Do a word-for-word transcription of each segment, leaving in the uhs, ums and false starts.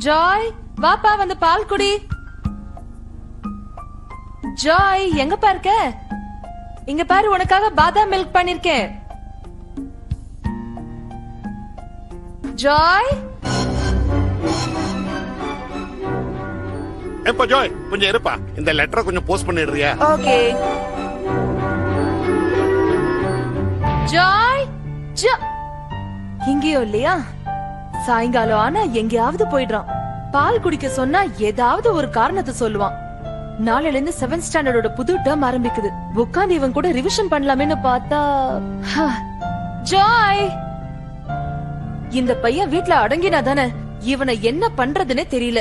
Joy வாப்பா வந்து பால் குடி. ஜாய் எங்க பாருக்க? இங்க பாரு, உனக்காக பாதாம் மில்க் பண்ணிருக்கேன். ஜாய் எப்ப ஜாய் கொஞ்சம் இருப்பா, இந்த லெட்டரை கொஞ்சம் போஸ்ட் பண்ணிடுறியா? ஓகே. ஜாய் இங்கேயோ இல்லையா? சாயங்காலம் ஆனா எங்கேயாவது போயிடுறான். பால் குடிக்க சொன்னா ஏதாவது ஒரு காரணத்தை சொல்லுவான். நாளைல இருந்து செவன்த் ஸ்டாண்டர்டோட புது டேர்ம் ஆரம்பிக்குது. உட்காந்து இவன் கூட ரிவிஷன் பண்ணலாமேன்னு பார்த்தா ஜாய் இந்த பையன் வீட்டுல அடங்கினா தானே இவனை என்ன பண்றதுன்னு தெரியல.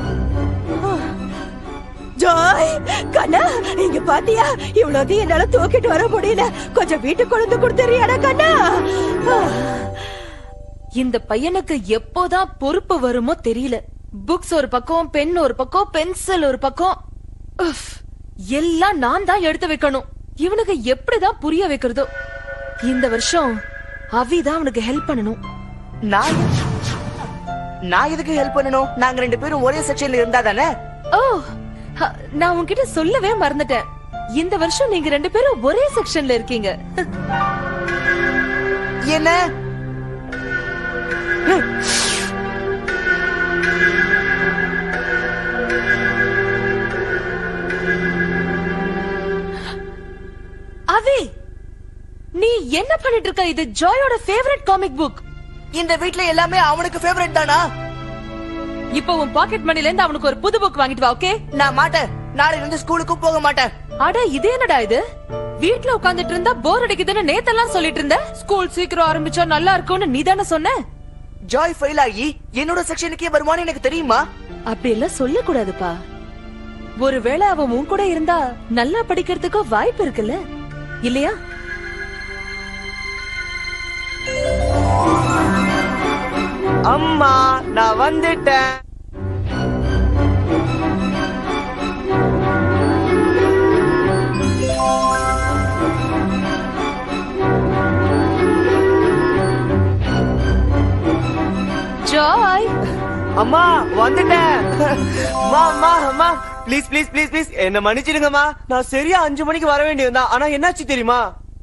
ஜாய் கண்ணா, இங்க பாத்தியா? இவ்வளவு என்னால தூக்கிட்டு வர முடியல. கொஞ்சம் வீட்டுக்கு கொண்டு கொடுத்துறியாடா கண்ணா? இந்த பையனுக்கு எப்போதான் பொறுப்பு வருமோ தெரியல. புக்ஸ் ஒரு பக்கம், பென் ஒரு பக்கம், பென்சில் ஒரு பக்கம், எல்லாம் நான் தான் எடுத்து வைக்கணும். இவனுக்கு எப்படிதான் புரிய வைக்கிறதோ. இந்த வருஷம் அவிதான் அவனுக்கு ஹெல்ப் பண்ணணும். நான் நான் எதுக்கு ஹெல்ப் பண்ணணும்? நாங்க ரெண்டு பேரும் ஒரே செக்ஷன்ல இருந்தா தானே. ஓ, நான் உன்கிட்ட சொல்லவே மறந்துட்டேன். இந்த வருஷம் நீங்க ரெண்டு பேரும் ஒரே செக்ஷன்ல இருக்கீங்க. என்ன? அவி, நீ என்ன பண்ணிட்டு இருக்க? இது ஜாயோட ஃபேவரட் காமிக் புக். இந்த வீட்ல எல்லாமே அவனுக்கு ஃபேவரட் தானா? இப்போ உன் பாக்கெட் மணில இருந்து அவனுக்கு ஒரு புது புக் வாங்கிட்டு வா. ஓகே? நான் மாட்டேன். நாளைல இருந்து ஸ்கூலுக்கு போக மாட்டேன். அட இது என்னடா இது? வீட்ல உட்கார்ந்துட்டு இருந்தா போர் அடிக்குதுன்னு நேத்தெல்லாம் சொல்லிட்டு இருந்த. ஸ்கூல் சீக்கிரம் ஆரம்பிச்சா நல்லா இருக்கும்னு நீ தானே சொன்ன. ஜாய் ஃபெயில் ஆகி என்னோட செக்ஷனுக்கே வருவான்னு எனக்கு தெரியுமா? அப்படி எல்லாம் சொல்ல கூடாதுப்பா. ஒருவேளை அவன் உன் கூட இருந்தா நல்லா படிக்கிறதுக்கு வாய்ப்பு இருக்குல்ல, இல்லையா? அம்மா நான் வந்துட்டேன். ஜாய் அம்மா வந்துட்டேன். அம்மா அம்மா அம்மா ப்ளீஸ் ப்ளீஸ் ப்ளீஸ் ப்ளீஸ் என்ன மன்னிச்சிடுங்கம்மா. நான் சரியா அஞ்சு மணிக்கு வர வேண்டியதுதான். ஆனா என்னாச்சு தெரியுமா?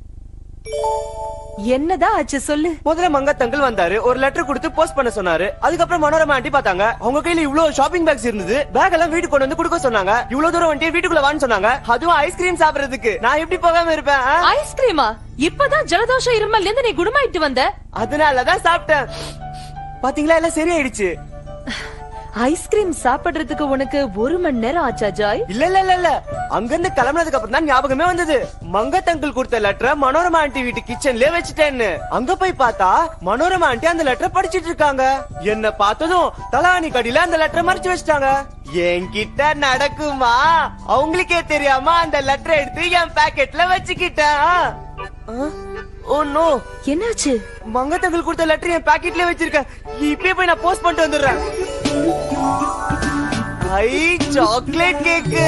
என்னதான் ஆச்சு சொல்லு. முதல்ல மங்கத் அங்கிள் வந்தாரு, ஒரு லெட்டர் கொடுத்து போஸ்ட் பண்ண சொன்னாரு. அதுக்கப்புறம் மனோரமா ஆண்டி பார்த்தாங்க. அவங்க கையில இவ்வளவு ஷாப்பிங் பேக்ஸ் இருந்தது. பேக் எல்லாம் வீட்டுக்கு கொண்டு வந்து கொடுக்க சொன்னாங்க. இவ்வளவு தூரம் வந்துட்டு வீட்டுக்குள்ள வான்னு சொன்னாங்க. அதுவும் ஐஸ்கிரீம் சாப்பிடுறதுக்கு. நான் எப்படி போகாம இருப்பேன்? ஐஸ்கிரீமா? இப்பதான் ஜலதோஷம் இருமல்ல இருந்து நீ குணமாயிட்டு வந்த. அதனாலதான் சாப்பிட்டேன். பாத்தீங்களா, எல்லாம் சரியாயிடுச்சு. ஐஸ்கிரீம் சாப்பிடுறதுக்கு உனக்கு ஒரு மணி நேரம் ஆச்சா ஜாய்? இல்ல இல்ல இல்ல இல்ல அங்க இருந்து கிளம்பினதுக்கு அப்புறம் தான் ஞாபகமே வந்தது. மங்கத் அங்கிள் கொடுத்த லெட்டரை மனோரமா ஆண்டி வீட்டு கிச்சன்லயே வச்சுட்டேன்னு. அங்க போய் பார்த்தா மனோரமா ஆண்டி அந்த லெட்டரை படிச்சிட்டு இருக்காங்க. என்ன பார்த்ததும் தலானி கடியில அந்த லெட்டரை மறைச்சு வச்சிட்டாங்க. என்கிட்ட நடக்குமா? அவங்களுக்கே தெரியாம அந்த லெட்டரை எடுத்து என் பாக்கெட்ல வச்சுக்கிட்டேன். ஓ நோ, என்னாச்சு? மங்கத் அங்கிள் கொடுத்த லெட்டர் என் பாக்கெட்ல வச்சிருக்கேன். இப்பவே போய் நான் போஸ்ட் பண்ணிட்டு வந்துடுறேன். ஐ சாக்லேட் கேக்கு.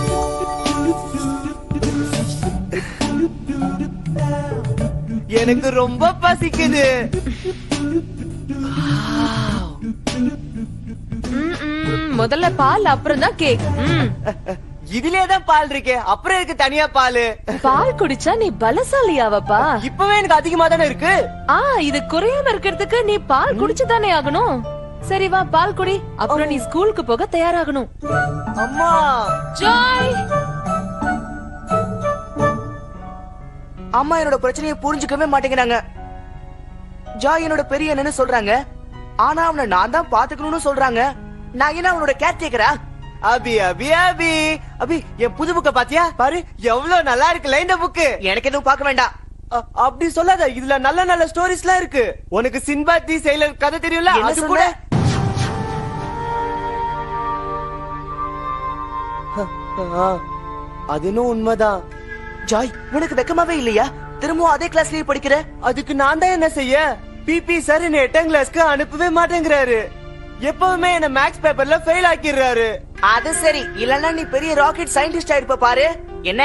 எனக்கு ரொம்ப பசிக்குது. முதல்ல பால், அப்புறம் தான் கேக். இதுலயேதான் பால் இருக்கே, அப்புறம் இருக்கு தனியா பால். பால் குடிச்சா நீ பலசாலியாவப்பா? இப்பவே எனக்கு அதிகமா தானே இருக்கு. ஆ, இது குறையாம இருக்கிறதுக்கு நீ பால் குடிச்சுதானே ஆகணும். சரி வா பால் குடி, அப்புறம் நீ ஸ்கூலுக்கு போக தயாராகணும். அம்மா ஜாய், அம்மா என்னோட பிரச்சனையை புரிஞ்சுக்கவே மாட்டேங்கிறாங்க. ஜாய் என்னோட பெரிய என்னன்னு சொல்றாங்க, ஆனா அவனை நான் தான் பாத்துக்கணும்னு சொல்றாங்க. நான் என்ன அவனோட கேர் டேக்கரா? அபி அபி அபி அபி என் புது புக்க பாத்தியா? பாரு எவ்வளவு நல்லா இருக்குல்ல இந்த புக்கு. எனக்கு எதுவும் பார்க்க வேண்டாம். அப்படி சொல்லாத, இதுல நல்ல நல்ல ஸ்டோரிஸ் எல்லாம் இருக்கு. உனக்கு சின்பாத் தி செயலர் கதை தெரியும்ல, அது கூட. அது இன்னும் உண்மைதான். ஜாய் உனக்கு வெக்கமாவே இல்லையா? திரும்பவும் அதே கிளாஸ்லயே படிக்கிற? அதுக்கு நான் தான் என்ன செய்ய? பிபி சார் என்ன எட்டாம் கிளாஸ்க்கு அனுப்பவே மாட்டேங்கிறாரு. எப்பவுமே என்ன மேக்ஸ் பேப்பர்ல ஃபெயில் ஆக்கிடுறாரு. அது சரி, இல்லன்னா நீ பெரிய ராக்கெட் சயின்டிஸ்ட் ஆயிருப்ப பாரு. என்ன?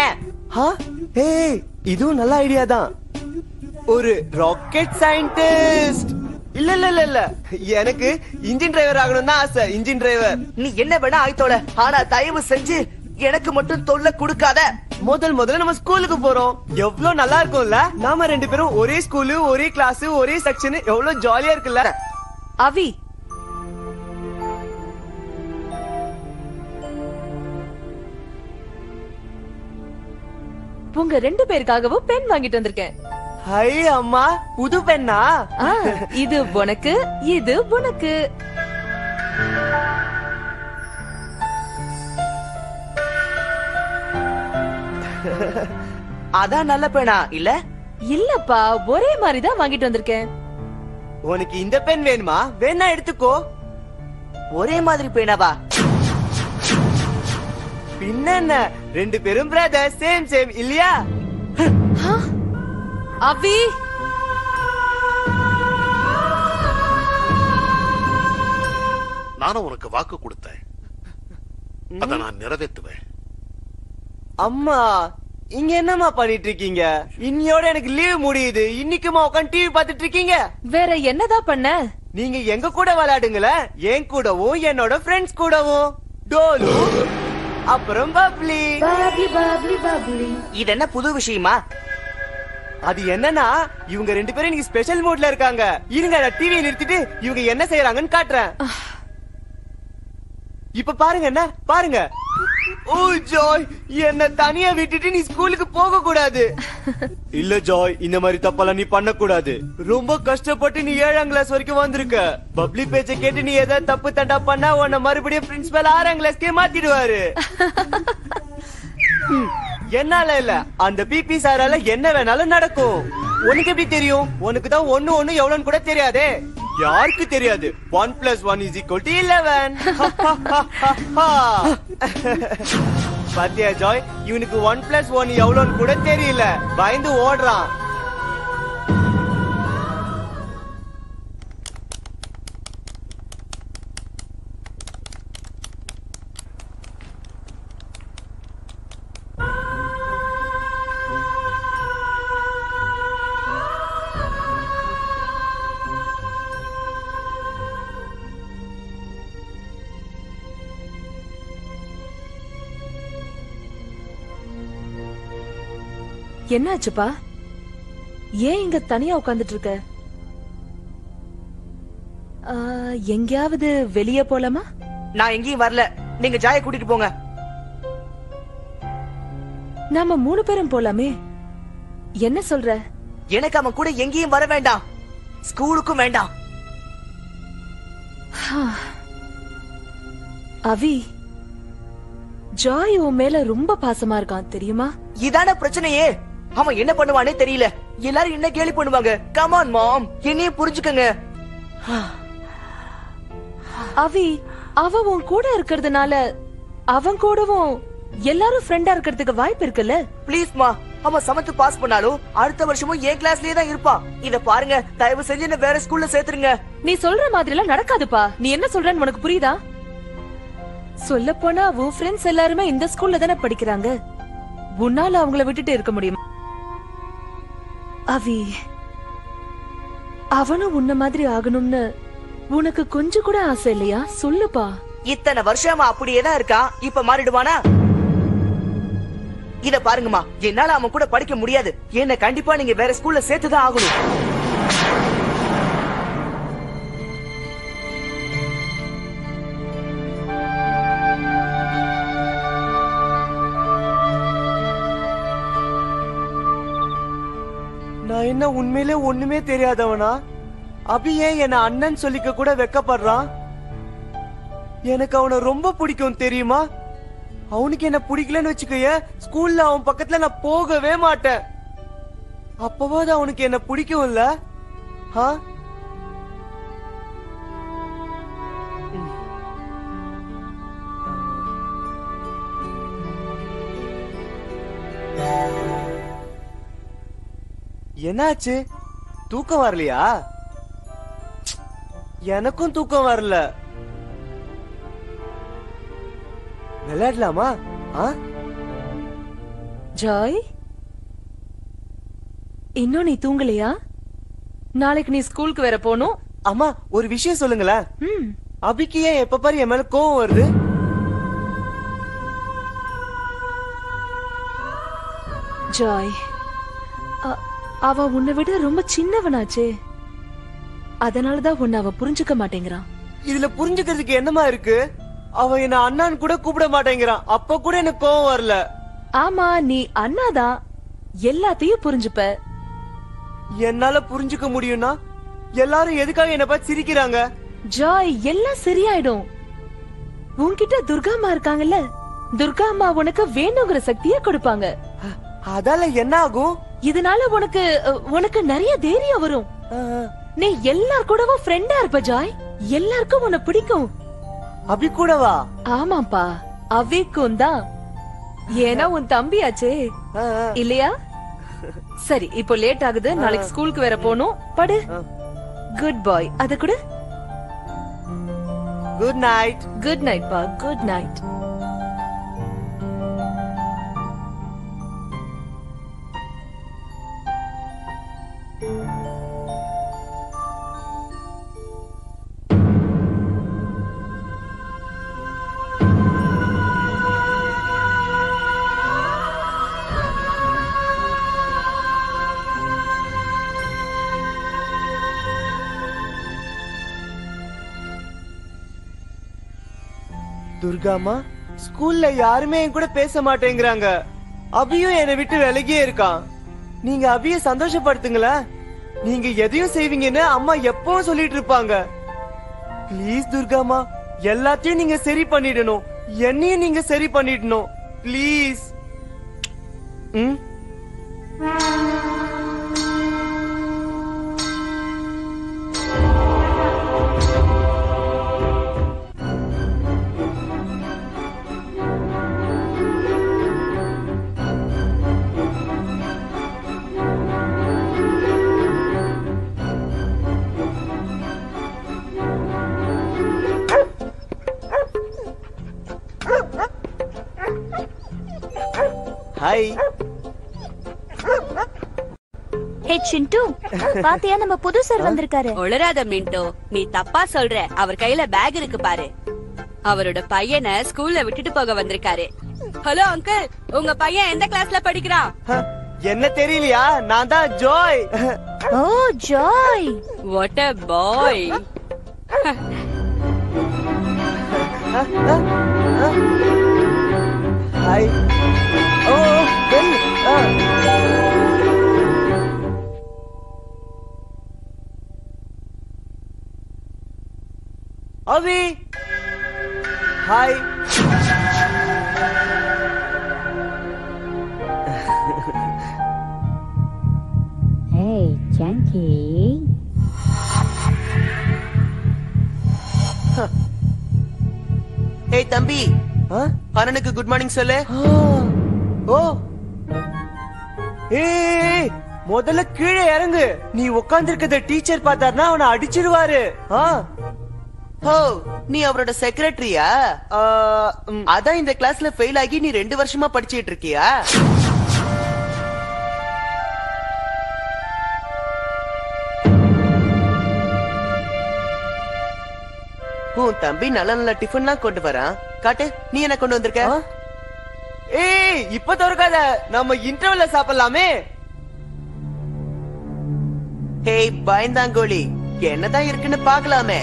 இதுவும் நல்ல ஐடியா தான். ஒரு ராக்கெட் சயின்டிஸ்ட். இல்ல இல்ல இல்ல இல்ல எனக்கு இன்ஜின் டிரைவர் ஆகணும் தான் ஆசை. Engine driver. நீ என்ன வேணா ஆயித்தோட, ஆனா தயவு செஞ்சு எனக்கு மட்டும் தொல்லை கொடுக்காத. முதல் முதல்ல நம்ம ஸ்கூலுக்கு போறோம். எவ்வளவு நல்லா இருக்கும்ல. நாம ரெண்டு பேரும் ஒரே ஸ்கூலு, ஒரே கிளாஸ், ஒரே செக்ஷன். எவ்வளவு ஜாலியா இருக்குல்ல. அவி, உங்க ரெண்டு பேருக்காகவும் பென் வாங்கிட்டு வந்திருக்கேன். ஹை அம்மா, புது பெண்ணா? ஆ, இது உனக்கு, இது உனக்கு. அதான் நல்ல பேனா இல்ல? இல்லப்பா, ஒரே மாதிரி தான் வாங்கிட்டு வந்திருக்கேன். உனக்கு இந்த பென் வேணுமா? வேணா எடுத்துக்கோ. ஒரே மாதிரி பேனாவா? பின்ன ரெண்டு பேரும் பிரதர், சேம் சேம் இல்லையா? அவி, நானும் உனக்கு வாக்கு கொடுத்தேன், அத நான் நிறைவேற்றுவேன். அம்மா, இங்க என்னம்மா பண்ணிட்டு இருக்கீங்க? இன்னையோட எனக்கு லீவ் முடியுது. இன்னைக்குமா உட்காந்து டிவி பாத்துட்டு இருக்கீங்க? வேற என்னதான் பண்ண? நீங்க எங்க கூட விளையாடுங்களேன். என் கூடவும் என்னோட ஃப்ரெண்ட்ஸ் கூடவும். டோலு, அப்புறம் பப்ளி. இது என்ன புது விஷயமா? அது என்னன்னா, இவங்க ரெண்டு பேரும் இன்னைக்கு ஸ்பெஷல் மூட்ல இருக்காங்க. இருங்க, நான் டிவியை நிறுத்திட்டு இவங்க என்ன செய்யறாங்கன்னு காட்டுறேன். இப்ப பாருங்க, என்ன பாருங்க. ஓ ஜாய், என்ன தனியா விட்டுட்டு நீ ஸ்கூலுக்கு போக கூடாது. இல்ல ஜாய், இந்த மாதிரி தப்பெல்லாம் நீ பண்ண கூடாது. ரொம்ப கஷ்டப்பட்டு நீ ஏழாம் கிளாஸ் வரைக்கும் வந்திருக்க. பப்ளி பேச்ச கேட்டு நீ ஏதாவது தப்பு தண்டா பண்ணா உன்னை மறுபடியும் பிரின்சிபல் ஆறாம் கிளாஸ்க்கே மாத்திடுவாரு. என்னால இல்ல, அந்த பிபி சாரால என்ன வேணாலும் நடக்கும். உனக்கு எப்படி தெரியும்? உனக்கு தான் ஒண்ணு ஒண்ணு எவ்வளவுன்னு கூட தெரியாதே. யாருக்கு தெரியாது? One plus one is equal to eleven. பாத்தியா ஜாய், இவனுக்கு ஒன் பிளஸ் ஒன் எவ்வளவுன்னு கூட தெரியல. பயந்து ஓடுறான். என்னாச்சுப்பா? ஏன் இங்க தனியா உட்கார்ந்துட்டு இருக்க? ஆ, எங்கேயாவது வெளியே போலாமா? நான் எங்கேயும் வரல, நீங்க ஜாய கூட்டிட்டு போங்க. நாம மூணு பேரும் போலாமே. என்ன சொல்ற? எனக்கு அவன் கூட எங்கேயும் வர வேண்டாம், ஸ்கூலுக்கும் வேண்டாம். அவி, ஜாய் உன் மேல ரொம்ப பாசமா இருக்கான் தெரியுமா? இதான பிரச்சனையே. அவன் என்ன பண்ணுவானே தெரியல. எல்லாரும் என்ன கேலி பண்ணுவாங்க. கம் ஆன் மாம், என்னையும் புரிஞ்சுக்கங்க. அவி, அவ உன் கூட இருக்கிறதுனால அவன் கூடவும் எல்லாரும் ஃப்ரெண்டா இருக்கிறதுக்கு வாய்ப்பு இருக்குல்ல. ப்ளீஸ் மா, அவன் சமத்து பாஸ் பண்ணாலும் அடுத்த வருஷமும் என் கிளாஸ்லயே தான் இருப்பான். இத பாருங்க, தயவு செஞ்சு என்ன வேற ஸ்கூல்ல சேர்த்துருங்க. நீ சொல்ற மாதிரி எல்லாம் நடக்காதுப்பா. நீ என்ன சொல்றன்னு உனக்கு புரியுதா? சொல்ல போனா உன் ஃப்ரெண்ட்ஸ் எல்லாருமே இந்த ஸ்கூல்ல தானே படிக்கிறாங்க. உன்னால அவங்கள விட்டுட்டு இருக்க முடியுமா? அவி, அவனும் உன்ன மாதிரி ஆகணும்னு உனக்கு கொஞ்சம் கூட ஆசை இல்லையா? சொல்லுப்பா. இத்தனை வருஷமா அப்படியே தான் இருக்கான், இப்ப மாறிடுவானா? இத பாருங்கம்மா, என்னால அவன் கூட படிக்க முடியாது. என்ன கண்டிப்பா நீங்க வேற ஸ்கூல்ல சேர்த்துதான் ஆகணும். நான் என்ன உண்மையிலே ஒண்ணுமே தெரியாதவனா? அபி ஏன் என்ன அண்ணன் சொல்லிக்க கூட வெக்கப்படுறான்? எனக்கு அவனை ரொம்ப பிடிக்கும் தெரியுமா? அவனுக்கு என்ன பிடிக்கலன்னு வச்சுக்கோய, ஸ்கூல்ல அவன் பக்கத்துல நான் போகவே மாட்டேன். அப்பவாது அவனுக்கு என்ன பிடிக்கும்ல? ஆ? என்னாச்சு? தூக்கம் வரலையா? எனக்கும் தூக்கம் வரல. விளையாடலாமா? ஜாய், இன்னும் நீ தூங்கலையா? நாளைக்கு நீ ஸ்கூலுக்கு வேற போகணும். அம்மா ஒரு விஷயம் சொல்லுங்களேன். ம் அபிக்கு ஏன் எப்ப பாரு என் மேல கோவம் வருது? ஜாய், அ- அவ உன்னை விட ரொம்ப சின்னவனாச்சே, அதனாலதான் உன்னை அவ புரிஞ்சுக்க மாட்டேங்கிறான். இதுல புரிஞ்சுக்கிறதுக்கு என்னமா இருக்கு? அவன் என்ன அண்ணான்னு கூட கூப்பிட மாட்டேங்கிறான். அப்ப கூட எனக்கு கோவம் வரல. ஆமா, நீ அண்ணாதான், எல்லாத்தையும் புரிஞ்சுப்ப. என்னால புரிஞ்சுக்க முடியும்னா எல்லாரும் எதுக்காக என்ன பார்த்து சிரிக்கிறாங்க? ஜாய், எல்லாம் சரியாயிடும். உன்கிட்ட துர்கா அம்மா இருக்காங்கல்ல, துர்கா அம்மா உனக்கு வேணுங்கிற சக்திய கொடுப்பாங்க. அதால என்ன ஆகும்? இதனால உனக்கு உனக்கு நிறைய தைரியம் வரும். நீ எல்லார் கூடவும் ஃப்ரெண்டா இருப்ப ஜாய். எல்லாருக்கும் உன்னை பிடிக்கும். அபி கூடவா? ஆமாப்பா, அவிக்கும் தான். ஏன்னா உன் தம்பியாச்சே, இல்லையா? சரி, இப்போ லேட் ஆகுது, நாளைக்கு ஸ்கூலுக்கு வேற போகணும். படு. Good bye. அத கூட குட் நைட். குட் நைட் பா, குட் நைட். துர்காமா, ஸ்கூல்ல யாருமே என் கூட பேச மாட்டேங்கிறாங்க. அபியும் என்னை விட்டு விலகியே இருக்கான். நீங்க அபிய சந்தோஷப்படுத்துங்களேன். நீங்க எதையும் செய்வீங்கன்னு அம்மா எப்பவும் சொல்லிட்டு இருப்பாங்க. ப்ளீஸ் துர்காமா, எல்லாத்தையும் நீங்க சரி பண்ணிடணும். என்னையும் நீங்க சரி பண்ணிடணும். ப்ளீஸ். ம் ஹாய். ஹே சிண்டு, பாத்தியா நம்ம புது சார் வந்திருக்காரு. ஒளராத மின்டோ, நீ தப்பா சொல்ற. அவர் கையில பேக் இருக்கு பாரு. அவரோட பையனை ஸ்கூல்ல விட்டுட்டு போக வந்திருக்காரு. ஹலோ அங்கிள், உங்க பையன் எந்த கிளாஸ்ல படிக்கிறான்? என்ன தெரியலையா? நான் தான் Joy. Oh Joy, what a boy. Hi. Oh Bell. Avi. Hi. Hey Chunky. ஏய் தம்பி, அண்ணனுக்கு குட் மார்னிங் சொல்லு. ஓ ஏய், முதல்ல கீழே இறங்கு. நீ உட்கார்ந்து இருக்கத டீச்சர் பார்த்தாருன்னா அவனை அடிச்சிருவாரு. ஓ, நீ அவரோட செக்ரட்டரியா? அதான் இந்த கிளாஸ்ல ஃபெயில் ஆகி நீ ரெண்டு வருஷமா படிச்சிட்டு இருக்கியா? உன் தம்பி நல்ல நல்ல டிஃபன்லாம் கொண்டு வரான். காட்டு, நீ என்ன கொண்டு வந்திருக்க? ஏய், இப்ப திறக்காத, நம்ம இன்டர்வல்ல சாப்பிடலாமே. ஹேய் பயந்தாங்கோலி, என்னதான் இருக்குன்னு பாக்கலாமே.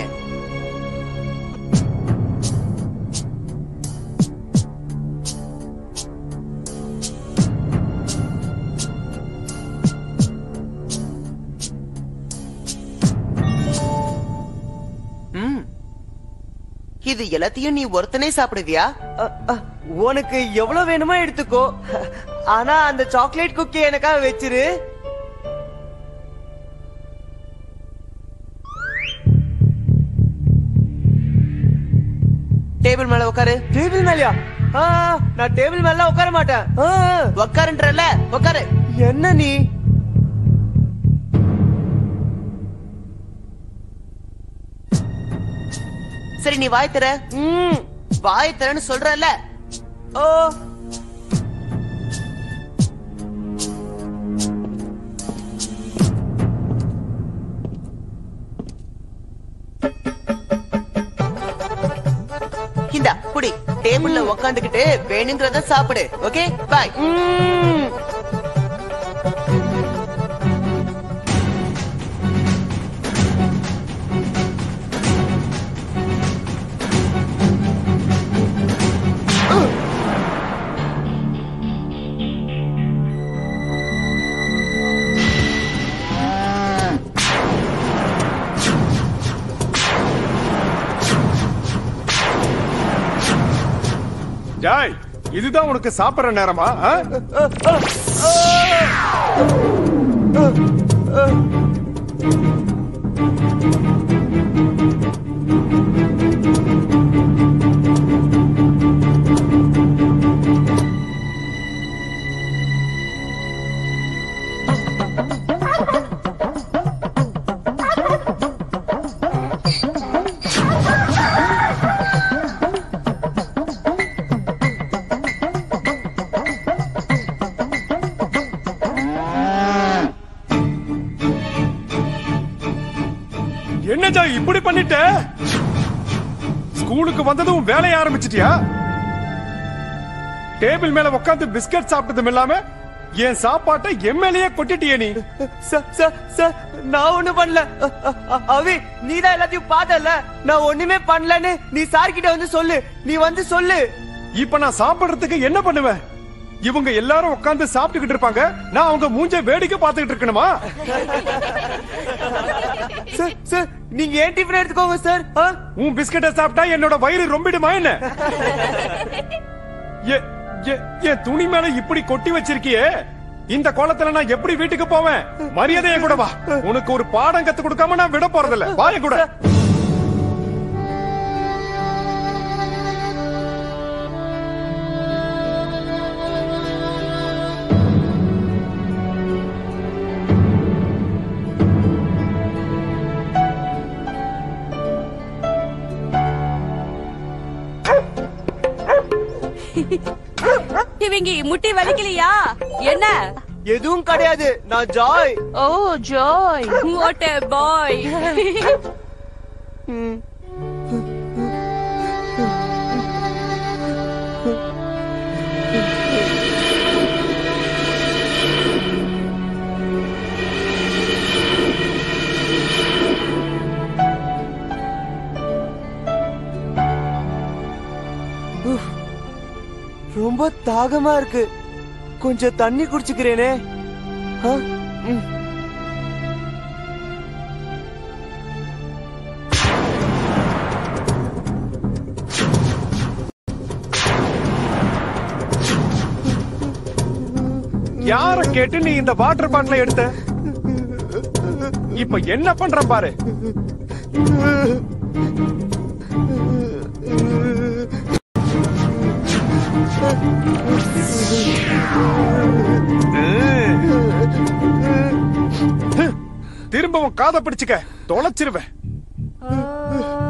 இது எல்லாத்தையும் நீ ஒருத்தனே சாப்பிடுவியா? உனக்கு எவ்வளவு வேணுமோ எடுத்துக்கோ. ஆனா அந்த சாக்லேட் குக்கி எனக்காக வச்சிரு. டேபிள் மேல உட்காரு. டேபிள் மேலயா? நான் டேபிள் மேல உட்கார மாட்டேன். உட்காருன்றல, உட்காரு. என்ன நீ? சரி, நீ வாய் தர. வாய் தரன்னு சொல்றல. ஓ, உக்காந்துக்கிட்டு வேணுங்கிறத சாப்பிடு. Okay bye. ஜாய், இதுதான் உனக்கு சாப்பிடுற நேரமா? என்னஜா இப்படி பண்ணிட்ட? ஸ்கூலுக்கு வந்ததும் வேலைய ஆரம்பிச்சிட்டியா? டேபிள் மேல உட்கார்ந்து பிஸ்கட் சாப்பிட்டதும் இல்லாம என் சாப்பாட்டை எம்எல்ஏ கொட்டிட்டியே நீ. நான் ஒண்ணு பண்ணல அவி, நீதான் எல்லாத்தையும் பார்த்தல. நான் ஒண்ணுமே பண்ணலன்னு நீ சார் கிட்ட வந்து சொல்லு. நீ வந்து சொல்லு. இப்ப நான் சாப்பிடுறதுக்கு என்ன பண்ணுவேன்? இவங்க எல்லாரும் உட்கார்ந்து சாப்பிட்டுக்கிட்டு இருப்பாங்க, நான் அவங்க மூஞ்ச வேடிக்கை பார்த்துக்கிட்டு இருக்கணுமா? சார் சார் நீங்க ஏன் டிஃபன் எடுத்துக்கோங்க சார். உன் பிஸ்கட்டை சாப்பிட்டா என்னோட வயிறு ரொம்பிடுமா என்ன? என் துணி மேல இப்படி கொட்டி வச்சிருக்கியே, இந்த கோலத்துல நான் எப்படி வீட்டுக்கு போவேன்? மரியாதையை கூட வா. உனக்கு ஒரு பாடம் கத்து கொடுக்காம நான் விட போறதில்ல. வாய கூட. இவங்க முட்டி வலிக்கலையா என்ன? எதுவும் கிடையாது. நான் Joy. Oh Joy, what a boy. ரொம்ப தாகமா இருக்கு. கொஞ்சம் தண்ணி குடிச்சுக்கிறேனே. யார கேட்டு நீ இந்த வாட்டர் பாட்டில எடுத்த? இப்ப என்ன பண்ற பாரு. திரும்பவும் காதை பிடிச்சுக்க, தொலைச்சிருவேன்.